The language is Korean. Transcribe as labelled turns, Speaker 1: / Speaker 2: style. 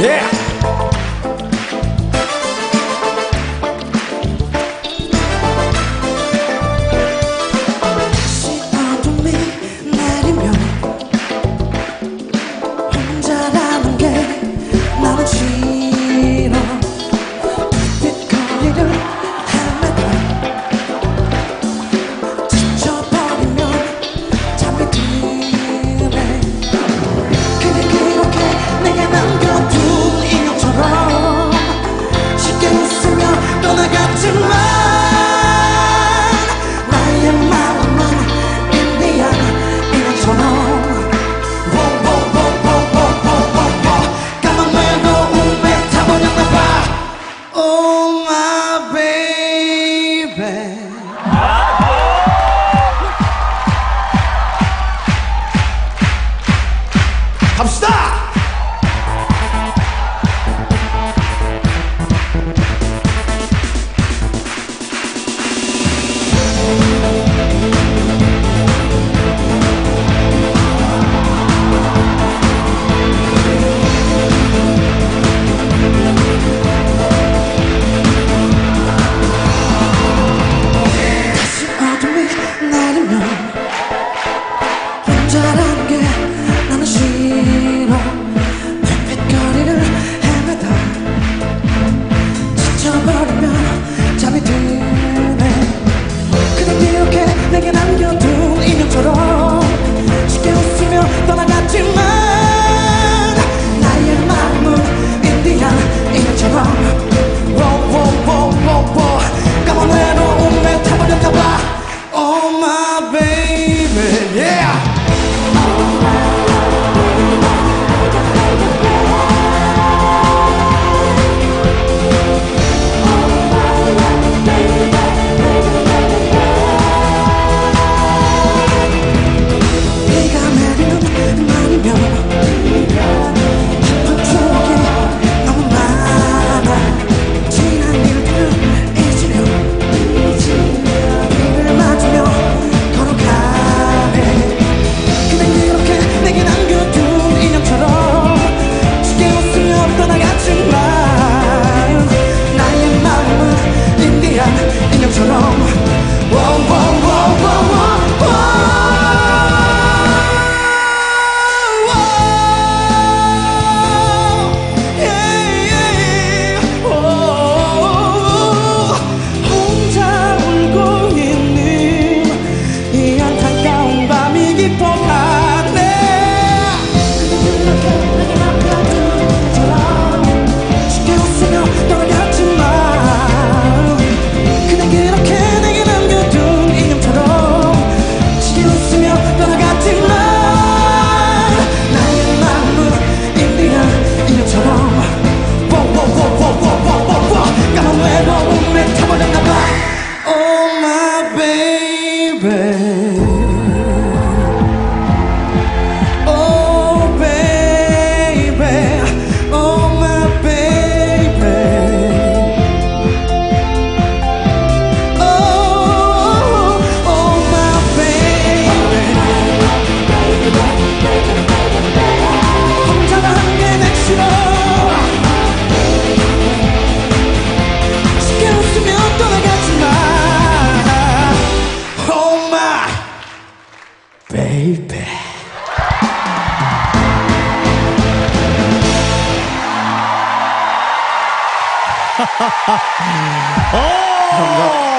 Speaker 1: Yeah.
Speaker 2: 어둠이 내리면 혼자라는 게 나는 싫어. 빛거리를 헤매다 지쳐버리면 잠이 드네. 그냥 그렇게 내가 남겨둔 인형처럼 쉽게 웃으며 떠나갔지만 나의 마음은 인디안 인형처럼 까만 외로움에 타버렸나봐. Oh my baby.
Speaker 1: 갑시다.
Speaker 2: 다시 어둠이 내리면 혼자라는 게 나는 싫어. 핏핏거리를 헤매다 지쳐버리면 잠이 드네. 그냥 이렇게 내게 남겨둔 인형처럼 쉽게 웃으며 떠나갔지만 나의 마음은 인디안 인형처럼 까만 외로움에 타버렸나봐. Oh my baby.
Speaker 1: Yeah.
Speaker 2: 비가 내리는 날이면 슬픈 추억이 너무 많아. 지난 일들을 잊으려 비를 맞으며 걸어가네. 그냥 이렇게 내게 남겨둔 인형처럼 쉽게 웃으며 떠나갔지만 나의 마음은 인디안 인형처럼 혼자 울고 있는 이 안타까운 밤이 깊어가네. 이렇게 내게 남겨둔 인형처럼 쉽게 웃으며 떠나갔지만 그냥 그렇게 내게 남겨둔 인형처럼 쉽게 웃으며 떠나갔지만 나의 마음은 인디안 인형처럼 까만 외로움에 타버렸나봐. Oh my baby. Oh baby. Oh my baby. Oh my baby. 혼자라는 게 내 싫어. 쉽게 웃으며 떠나갔지만 Oh my baby.
Speaker 1: 감사합니다.